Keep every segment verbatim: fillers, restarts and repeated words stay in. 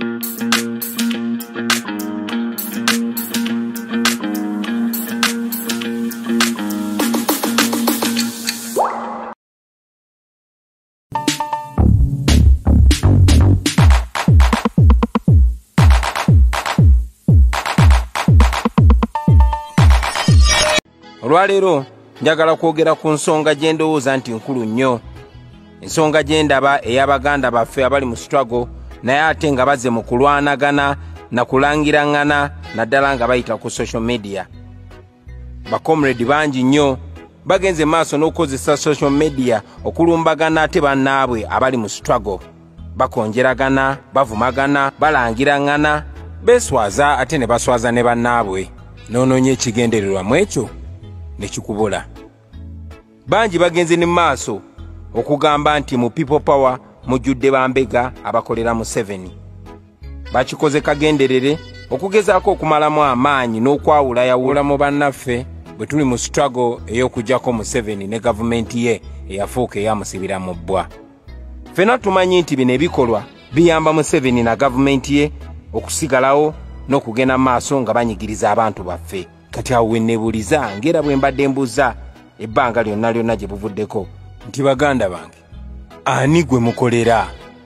Olwaleero njagala kwogera ku nsonga gye ndowooza nti nkulu nnyo. Ensonga gye ndaba ey'Abaganda baffe abali mu struggle naye ate nga bazze mu kulwanagana na kulangirangana naddala nga bayita ku social media. Ba comrades bangi nnyo bagenze maaso n'okukozesa social media okulumbagana ate bannaabwe abali mu struggle. Bakonjeragana, bavumagana, balangirangana, beeswaza ate ne baswaza ne bannaabwe. Noonoonye ekigendererwa mu ekyo ne kikubula. Bangi bagenze ne maaso okugamba nti mu people power mujjudde bambega abakolera mu Museveni. Bakikoze kagenderere okugezaako okumalamu amaanyi n'okwawula yawula mu bannaffe bwe tuli mu struggle ey'okuggyako Museveni ne gavumenti ye eyafuuka eyamusibira mu bbwa. Ffenna tumanyi nti bino ebikolwa biyamba Museveni na gavumenti ye okusigalawo n'okugenda mu maaso nga banyigiriza abantu baffe. Kati awo wenneebuuliza ng'era bwe mbadde mbuuza ebbanga lyonna lyonna gye buvuddeko nti baganda bange ani gwe mukolera?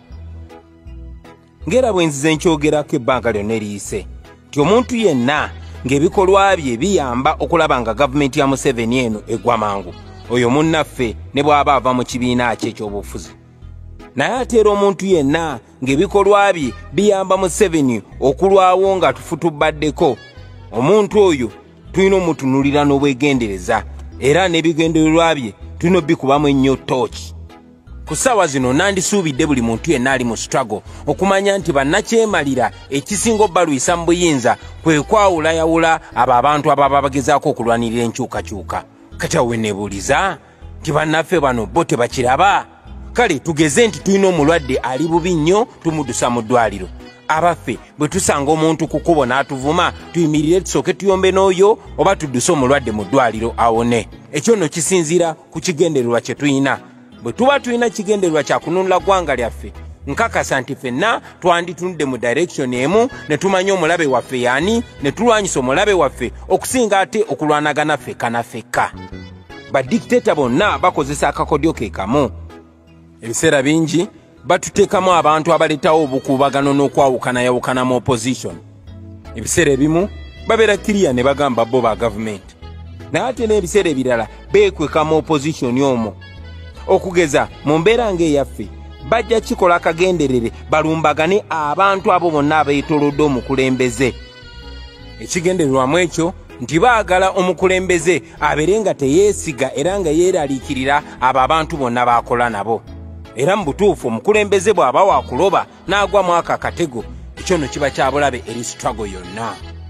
Ng'era bwe nzize nkyogerako ebbanga lyonna eriyise nti omuntu yenna ng'ebikolwa bye biyamba okulaba nga gavumenti ya Museveni eno egwa mangu, oyo munnaffe ne bw'aba ava mu kibiina kye eky'obufuzi. Naye ate era omuntu yenna ng'ebikolwa bye biyamba Museveni okulwawo nga tufu tubbaddeko, omuntu oyo tulina omutunuulira n'obwegendereza era n'ebigendererwa bye tulina obbikubamu ennyo tooki. Ku ssaawa zino nandisuubidde buli muntu yenna ali mu struggle okumanya nti bannakyemalira ekisinga obbalwisa mu buyinza kwe kwawulayawula abo abantu ababa bagezaako okulwanirira enkyukakyuka. Kati awo wenneebuuliza nti bannaffe bano bo tebakiraba? Kale tugeze nti tulina omulwadde ali bubi nnyo tumuddusa mu ddwaliro. Abaffe bwe tusanga omuntu ku kkubo n'atuvuma tuyimirire tusooke tuyombe n'oyo oba tudduse omulwadde mu ddwaliro awone. Ekyo nno kisinziira ku kigendererwa kye tuyina. Bwe tuba tulina kigendererwa kya kununula ggwanga lyaffe, nkakasa nti ffenna twanditunudde mu direction emu ne tumanya omulabe waffe yaani ne tulwanyisa omulabe waffe okusinga ate okulwanagana ffekka na ffekka. Badikiteeta bonna bakozesa akakodyo ke kamu. Ebiseera bingi batuteekamu abantu abaleetawo obukuubagano n'okwawukanayawukana mu opposition. Ebiseera ebimu babeera kiriya ne bagamba bo ba gavumenti, naye ate n'ebiseera ebirala beekweka mu opposition omwo. Okugeza mu mbeera ng'eyaffe bajja kikola akagenderere balumbagane abantu abo bonna abeetolodde omukulembeze. Ekigendererwamu ekyo nti baagala omukulembeze abeere nga teyeesiga era nga yeeraliikirira abo abantu bonna baakola nabo. Era mu butuufu omukulembeze bw'aba waakuloba n'agwa mu ako akatego, ekyo nno kiba kya bulabe eri struggle yonna.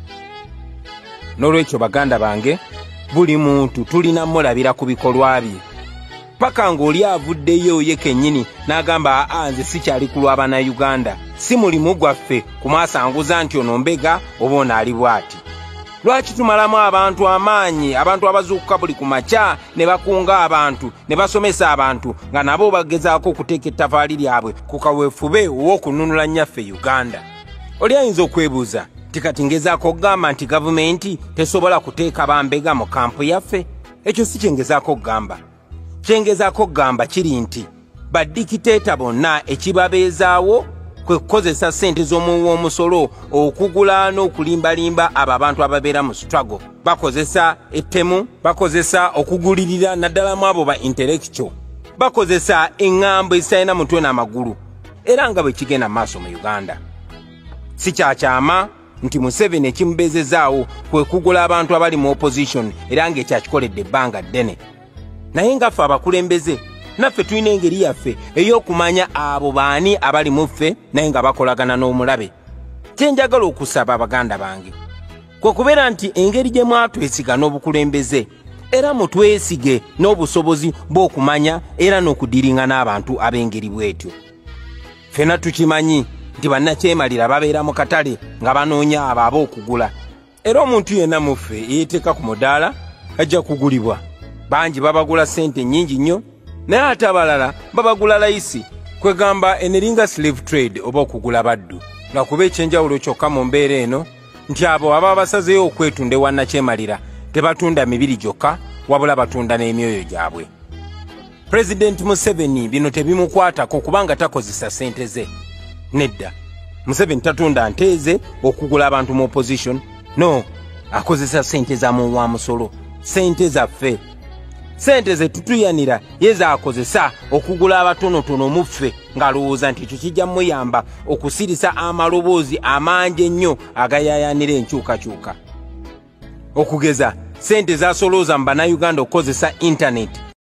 N'olwekyo baganda bange, buli muntu tulina mulabira ku bikolwa bye. Paka ng'oli avuddeyo ye kennyini n'agamba aa nze sikyali kulwa Bannayuganda, si mulimu gwaffe kumwasanguza nti ono mbega oba ono ali bw'ati. Lwaki tumalamu abantu amaanyi, abantu abazuukuka buli ku makya ne bakunga abantu ne basomesa abantu nga nabo bagezaako okuteeka ettavaali lyabwe ku kaweefube ow'okununula nnyaffe Uganda? Oli ayinza okwebuuza nti kati ngezaako okugamba nti gavumenti tesobola kuteeka bambega mu kampu yaffe? Ekyo si kyengezaako okugamba. Kyengezaako okugamba kiri nti badikiteeta bonna ekibabeezaawo kwe kukozesa ssente z'omuwi w'omusolo okugula n'okulimbalimba abo abantu ababeera mu struggle. Bakozesa ettemu, bakozesa okugulirira naddala mu abo ba intellectual, bakozesa eŋŋambo ezitalina mutwe n'amagulu. Era nga bwe kigenda maaso mu Uganda, si kyakyama nti Museveni ekimubeezezaawo kwe kugula abantu abali mu opposition era ng'ekyakikoledde ebbanga ddene. Naye ngaffe abakulembeze naffe tulina engeri yaffe ey'okumanya abo baani abali mu ffe naye nga bakolagana n'omulabe. Kye njagala okusaba abaganda bange kwe kubeera nti engeri gye mwatwesiga n'obukulembeze era mutwesige n'obusobozi bw'okumanya era n'okudiringa n'abantu ab'engeri bw'etyo. Ffenna tukimanyi nti bannakyemalira babeera mu katale nga banoonya abo ab'okugula, era omuntu yenna mu ffe eyeeteeka ku mudaala ajja kugulibwa. Bangi babagula ssente nnyingi nnyo, naye ate abalala babagula layisi, kwegamba eneringa slave trade oba okugula baddu. nga kuba ekyenjawulo kyokka mu mbeera eno nti abo ababa basazeeyo okwetunda ewa nakyemalira tebatunda mibiri gyokka wabula batunda n'emyoyo gyabwe. Pulezidenti Museveni bino tebimukwatako kubanga takozesa ssente ze. Nedda, Museveni tatunda nte ze okugula abantu mu opposition. No, akozesa ssente za mu wa musolo, ssente zaffe. Ssente ze tutuyanira ye zaakozesa okugula abatonotono mu ffe ng'alowooza nti ekyo kijja muyamba okusirisa amaloboozi amangi ennyo agayayaanira enkyukakyuka. Okugeza ssente z'asolooza mu bannayuganda okukozesa intaneti